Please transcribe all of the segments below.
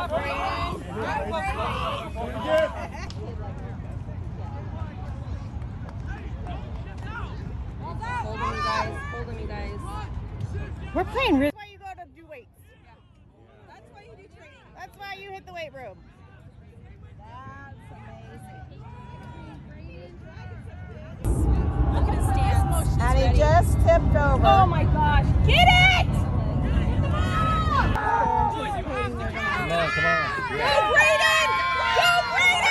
Hold him, you guys. We're playing really. That's why you go to do weights. Yeah. That's why you do training. That's why you hit the weight room. That's amazing. Look at his stance. And he just tipped over. Oh my gosh. Get it! Come on. Go, Brayden! Go, Brayden!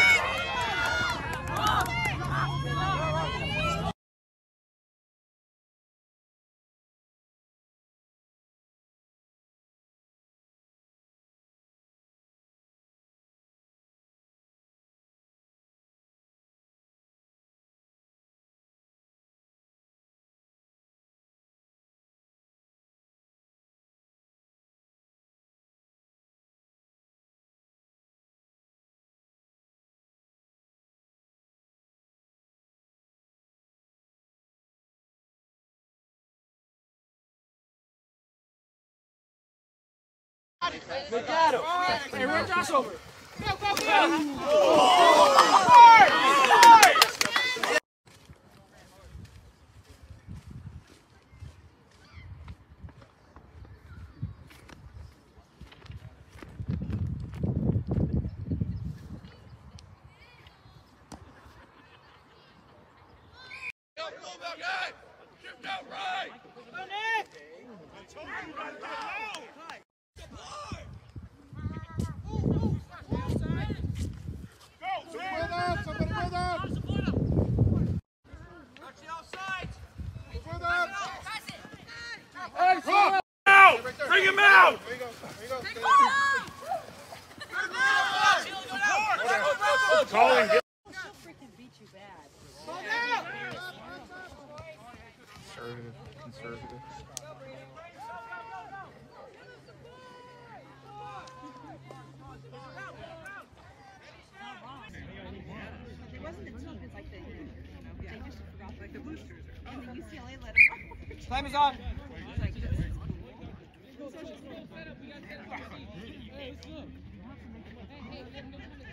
Look at him. Hey, run Josh over. Go, go, go. Bring him out! Colin, get conservative. It wasn't a team, it's like they just forgot like the boosters. And the UCLA let them Time is on. It's like this.